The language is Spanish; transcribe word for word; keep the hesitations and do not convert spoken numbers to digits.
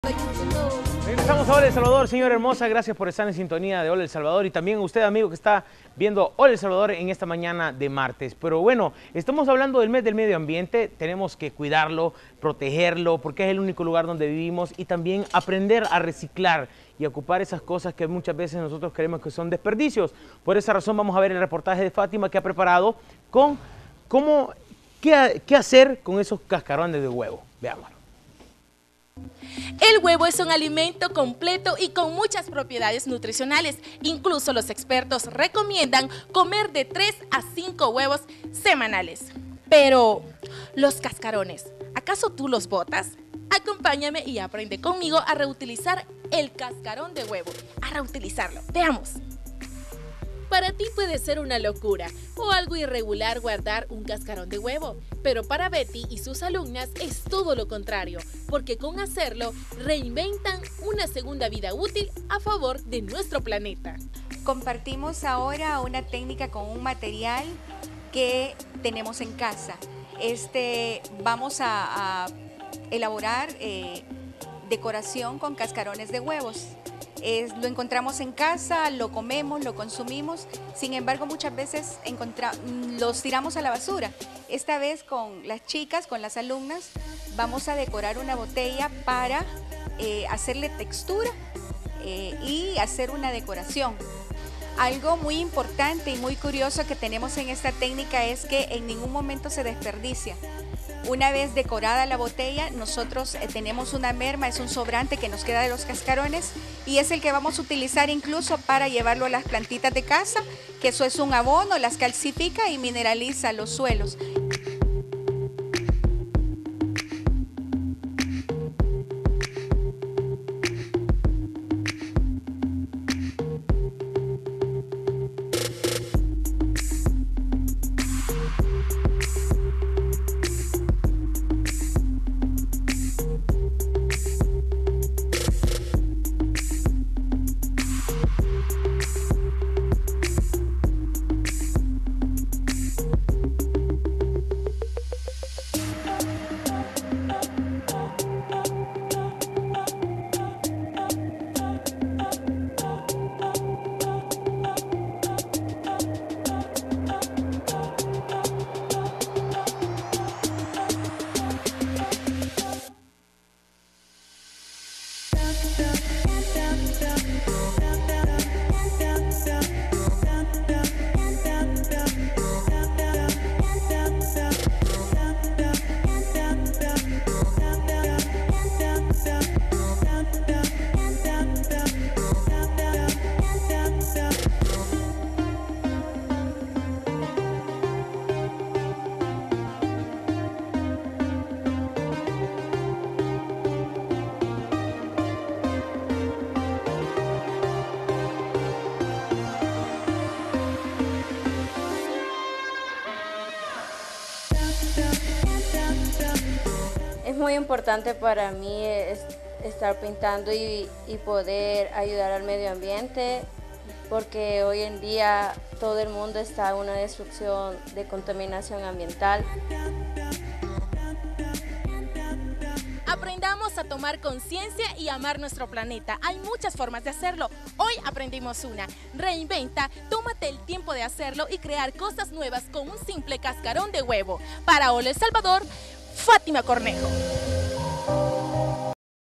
Regresamos a Hola El Salvador, señora hermosa, gracias por estar en sintonía de Hola El Salvador y también usted, amigo, que está viendo Hola El Salvador en esta mañana de martes. Pero bueno, estamos hablando del mes del medio ambiente, tenemos que cuidarlo, protegerlo, porque es el único lugar donde vivimos y también aprender a reciclar y ocupar esas cosas que muchas veces nosotros creemos que son desperdicios. Por esa razón vamos a ver el reportaje de Fátima que ha preparado con cómo, qué, qué hacer con esos cascarones de huevo. Veámoslo. El huevo es un alimento completo y con muchas propiedades nutricionales. Incluso los expertos recomiendan comer de tres a cinco huevos semanales. Pero, los cascarones, ¿acaso tú los botas? Acompáñame y aprende conmigo a reutilizar el cascarón de huevo, a reutilizarlo. Veamos. Para ti puede ser una locura o algo irregular guardar un cascarón de huevo, pero para Betty y sus alumnas es todo lo contrario, porque con hacerlo reinventan una segunda vida útil a favor de nuestro planeta. Compartimos ahora una técnica con un material que tenemos en casa. Este, vamos a, a elaborar eh, decoración con cascarones de huevos. Es, lo encontramos en casa, lo comemos, lo consumimos, sin embargo muchas veces encontra, los tiramos a la basura. Esta vez con las chicas, con las alumnas, vamos a decorar una botella para eh, hacerle textura eh, y hacer una decoración. Algo muy importante y muy curioso que tenemos en esta técnica es que en ningún momento se desperdicia. Una vez decorada la botella, nosotros eh, tenemos una merma, es un sobrante que nos queda de los cascarones y es el que vamos a utilizar incluso para llevarlo a las plantitas de casa, que eso es un abono, las calcifica y mineraliza los suelos. Es muy importante para mí es estar pintando y, y poder ayudar al medio ambiente, porque hoy en día todo el mundo está en una destrucción de contaminación ambiental. Aprendamos a tomar conciencia y amar nuestro planeta. Hay muchas formas de hacerlo. Hoy aprendimos una. Reinventa, tómate el tiempo de hacerlo y crear cosas nuevas con un simple cascarón de huevo. Para Hola El Salvador, Fátima Cornejo.